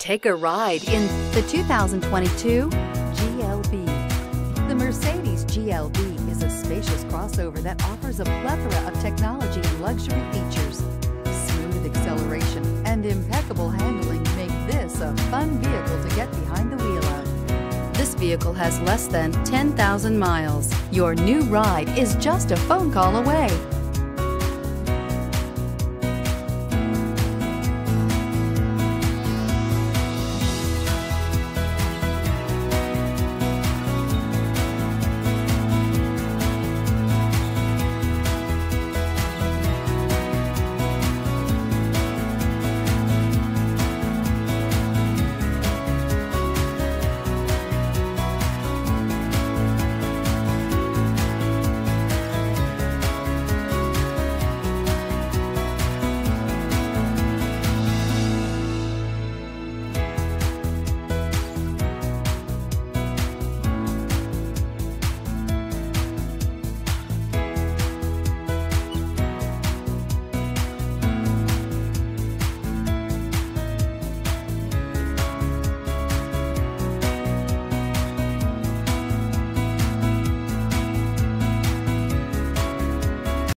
Take a ride in the 2022 GLB. The Mercedes GLB is a spacious crossover that offers a plethora of technology and luxury features. Smooth acceleration and impeccable handling make this a fun vehicle to get behind the wheel of. This vehicle has less than 10,000 miles. Your new ride is just a phone call away.